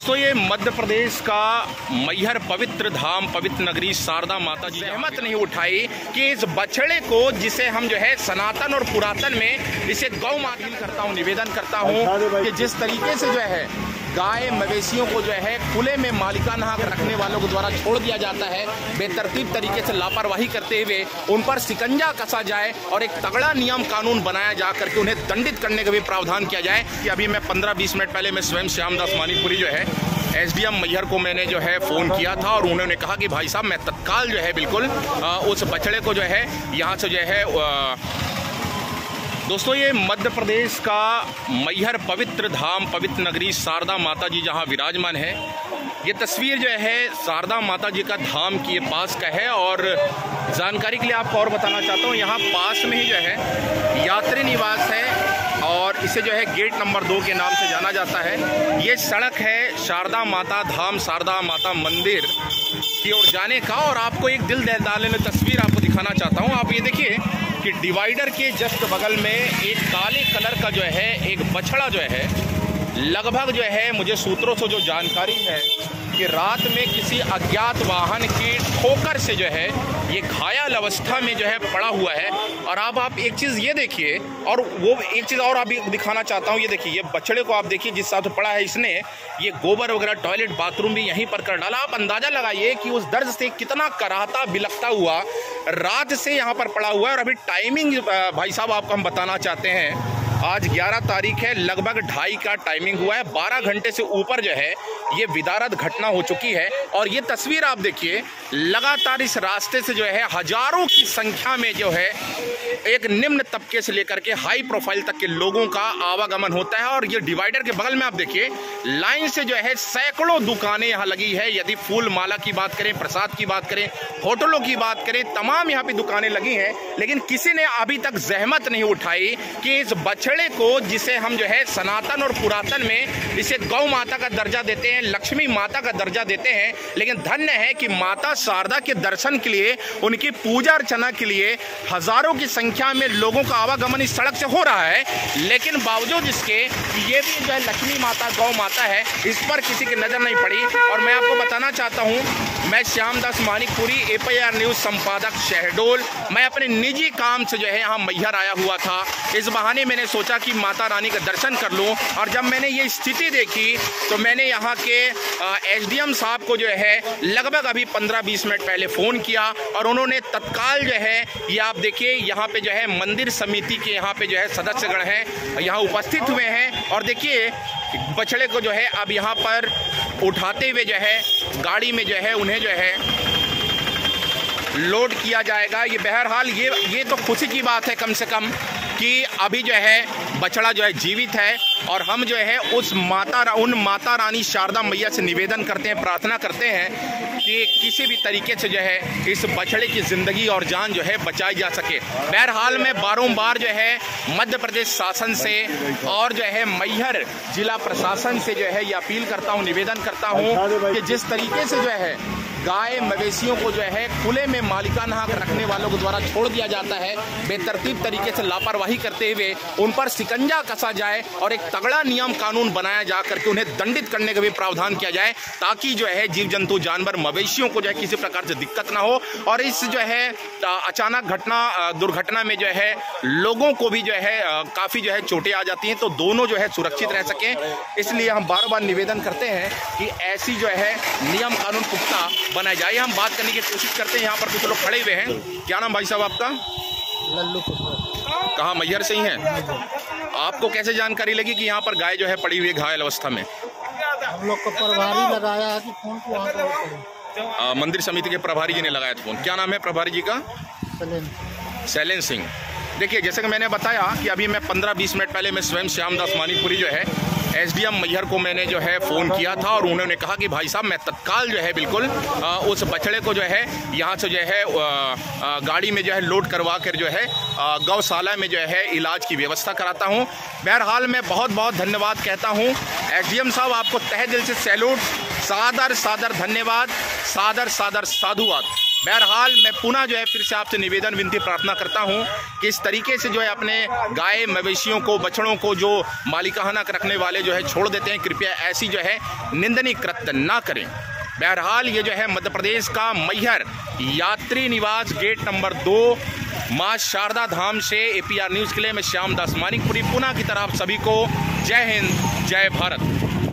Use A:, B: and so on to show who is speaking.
A: दोस्तों ये मध्य प्रदेश का मैहर पवित्र धाम पवित्र नगरी शारदा माता जी सहमत नहीं उठाई कि इस बछड़े को, जिसे हम जो है सनातन और पुरातन में इसे गौ माता करता हूँ, निवेदन करता हूँ कि जिस तरीके से जो है गाय मवेशियों को जो है खुले में मालिकाना हक रखने वालों के द्वारा छोड़ दिया जाता है, बेतरतीब तरीके से लापरवाही करते हुए उन पर शिकंजा कसा जाए और एक तगड़ा नियम कानून बनाया जा करके उन्हें दंडित करने का भी प्रावधान किया जाए। कि अभी मैं 15-20 मिनट पहले मैं स्वयं श्यामदास मानिकपुरी जो है एसडीएम मैहर को मैंने जो है फ़ोन किया था और उन्होंने कहा कि भाई साहब मैं तत्काल जो है बिल्कुल उस बछड़े को जो है यहाँ से जो है दोस्तों ये मध्य प्रदेश का मैहर पवित्र धाम पवित्र नगरी शारदा माता जी जहाँ विराजमान है। ये तस्वीर जो है शारदा माता जी का धाम के पास का है और जानकारी के लिए आपको और बताना चाहता हूँ, यहाँ पास में ही जो है यात्री निवास है और इसे जो है गेट नंबर 2 के नाम से जाना जाता है। ये सड़क है शारदा माता धाम शारदा माता मंदिर की ओर जाने का और आपको एक दिल दहलाने वाली तस्वीर आपको दिखाना चाहता हूँ। आप ये देखिए कि डिवाइडर के जस्ट बगल में एक काले कलर का जो है एक बछड़ा जो है लगभग जो है मुझे सूत्रों से जो जानकारी है कि रात में किसी अज्ञात वाहन की ठोकर से जो है ये घायल अवस्था में जो है पड़ा हुआ है। और आप एक चीज़ ये देखिए और वो एक चीज़ और आप दिखाना चाहता हूँ। ये देखिए ये बछड़े को आप देखिए जिस साथ पड़ा है, इसने ये गोबर वगैरह टॉयलेट बाथरूम भी यहीं पर कर डाला। आप अंदाज़ा लगाइए कि उस दर्द से कितना कराहता बिलखता हुआ रात से यहाँ पर पड़ा हुआ है। और अभी टाइमिंग भाई साहब आपको हम बताना चाहते हैं, आज 11 तारीख है, लगभग 2:30 का टाइमिंग हुआ है। 12 घंटे से ऊपर जो है ये विदारत घटना हो चुकी है। और ये तस्वीर आप देखिए, लगातार इस रास्ते से जो है हजारों की संख्या में जो है एक निम्न तबके से लेकर के हाई प्रोफाइल तक के लोगों का आवागमन होता है। और ये डिवाइडर के बगल में आप देखिए लाइन से जो है सैकड़ों दुकानें यहाँ लगी है। यदि फूल माला की बात करें, प्रसाद की बात करें, होटलों की बात करें, तमाम यहाँ पे दुकानें लगी हैं। लेकिन किसी ने अभी तक जहमत नहीं उठाई कि इस बछड़े को, जिसे हम जो है सनातन और पुरातन में इसे गौ माता का दर्जा देते हैं, लक्ष्मी माता का दर्जा देते हैं, लेकिन धन्य है कि माता शारदा के दर्शन के लिए, उनकी पूजा अर्चना के लिए हजारों की संख्या में लोगों का आवागमन इस सड़क से हो रहा है। लेकिन बावजूद इसके ये भी जो है लक्ष्मी माता गौ माता है, इस पर किसी की नजर नहीं पड़ी। और मैं आपको बताना चाहता हूँ, मैं श्यामदास मानिकपुरी एपीआर न्यूज संपादक शहडोल, मैं अपने निजी काम से जो है यहाँ मैहर आया हुआ था। इस बहाने मैंने सोचा कि माता रानी का दर्शन कर लूँ। और जब मैंने ये स्थिति देखी तो मैंने यहाँ के एसडीएम साहब को जो है लगभग अभी 15-20 मिनट पहले फ़ोन किया और उन्होंने तत्काल जो है ये आप देखिए यहाँ पे जो है मंदिर समिति के यहाँ पे जो है सदस्यगण हैं यहाँ उपस्थित हुए हैं। और देखिए बछड़े को जो है अब यहाँ पर उठाते हुए जो है गाड़ी में जो है उन्हें जो है लोड किया जाएगा। ये बहरहाल ये तो खुशी की बात है कम से कम कि अभी जो है बछड़ा जो है जीवित है। और हम जो है उन माता रानी शारदा मैया से निवेदन करते हैं, प्रार्थना करते हैं कि किसी भी तरीके से जो है इस बछड़े की ज़िंदगी और जान जो है बचाई जा सके। बहरहाल मैं बारंबार जो है मध्य प्रदेश शासन से और जो है मैहर जिला प्रशासन से जो है ये अपील करता हूँ, निवेदन करता हूँ कि जिस तरीके से जो है गाय मवेशियों को जो है खुले में मालिकाना हक रखने वालों के द्वारा छोड़ दिया जाता है, बेतरतीब तरीके से लापरवाही करते हुए उन पर शिकंजा कसा जाए और एक तगड़ा नियम कानून बनाया जा करके उन्हें दंडित करने का भी प्रावधान किया जाए, ताकि जो है जीव जंतु जानवर मवेशियों को जो है किसी प्रकार से दिक्कत ना हो। और इस जो है अचानक दुर्घटना में जो है लोगों को भी जो है काफ़ी जो है चोटें आ जाती हैं, तो दोनों जो है सुरक्षित रह सकें। इसलिए हम बार बार निवेदन करते हैं कि ऐसी जो है नियम कानून पुख्ता बनाया जाए। हम बात करने की कोशिश करते हैं, यहाँ पर कुछ लोग खड़े हुए हैं। क्या नाम भाई साहब आपका?
B: लल्लू।
A: कहाँ मैहर से ही हैं? आपको कैसे जानकारी लगी कि यहाँ पर गाय जो है पड़ी हुई है घायल अवस्था में?
B: हम लोग को प्रभारी लगाया है कि फोन को वहाँ पर
A: मंदिर समिति के प्रभारी जी ने लगाया था फोन। क्या नाम है प्रभारी जी का? शैलेंद्र सिंह। देखिए जैसे कि मैंने बताया कि अभी मैं 15-20 मिनट पहले मैं स्वयं श्यामदास मानिकपुरी जो है एसडीएम मैहर को मैंने जो है फ़ोन किया था और उन्होंने कहा कि भाई साहब मैं तत्काल जो है बिल्कुल उस बछड़े को जो है यहाँ से जो है गाड़ी में जो है लोड करवा कर जो है गौशाला में जो है इलाज की व्यवस्था कराता हूँ। बहरहाल मैं बहुत बहुत धन्यवाद कहता हूँ एसडीएम साहब, आपको तहे दिल से सैल्यूट, सादर सादर धन्यवाद, सादर सादर साधुवाद। बहरहाल मैं पुनः जो है फिर से आपसे निवेदन विनती प्रार्थना करता हूं कि इस तरीके से जो है अपने गाय मवेशियों को, बछड़ों को जो मालिकाना रखने वाले जो है छोड़ देते हैं, कृपया ऐसी जो है निंदनीय कृत्य ना करें। बहरहाल ये जो है मध्य प्रदेश का मैहर यात्री निवास गेट नंबर 2 मां शारदा धाम से APR न्यूज़ के लिए मैं श्याम दास मानिकपुरी पुनः की तरफ सभी को जय हिंद, जय भारत।